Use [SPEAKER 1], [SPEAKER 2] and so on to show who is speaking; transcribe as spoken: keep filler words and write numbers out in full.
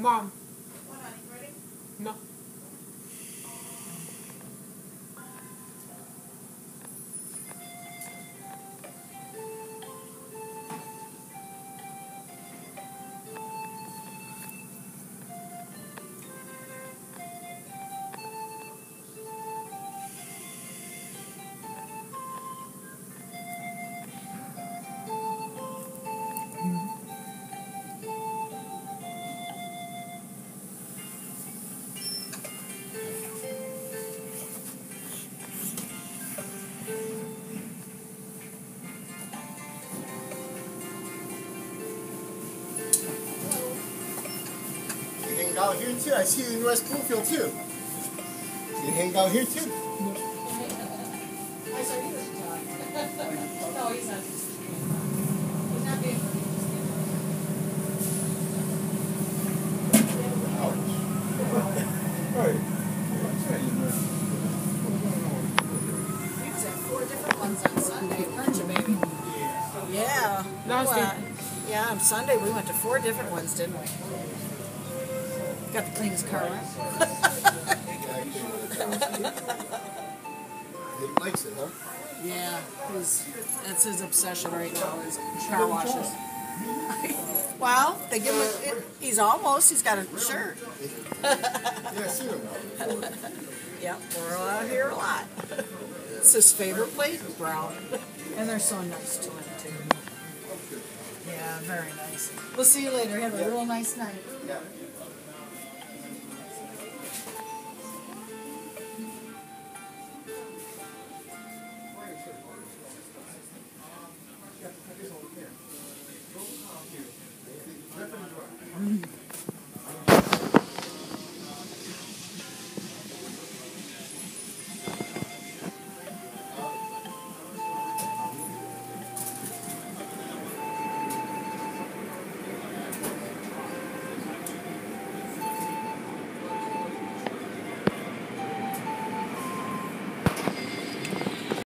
[SPEAKER 1] Mom. No.
[SPEAKER 2] Hang out here too. I see you in West Bloomfield too. You hang out here too.
[SPEAKER 3] I saw you this time. No, he's not. He's not being funny.
[SPEAKER 2] Right.
[SPEAKER 3] He was at four different ones on Sunday, weren't you, baby? Yeah.
[SPEAKER 1] Last
[SPEAKER 3] Well, uh,
[SPEAKER 1] day.
[SPEAKER 3] yeah, on Sunday we went to four different ones, didn't we? Got the cleanest car rent.
[SPEAKER 2] He likes it, huh?
[SPEAKER 3] Yeah, he's, that's his obsession right now, is car washes. Well, they give him, a, it, he's almost, he's got a shirt.
[SPEAKER 2] Yeah, I see him now.
[SPEAKER 3] Yep, we're out here a lot. It's his favorite plate, brown. And they're so nice to him, too. Yeah, very nice. We'll see you later. Have a real nice night.
[SPEAKER 2] Yeah.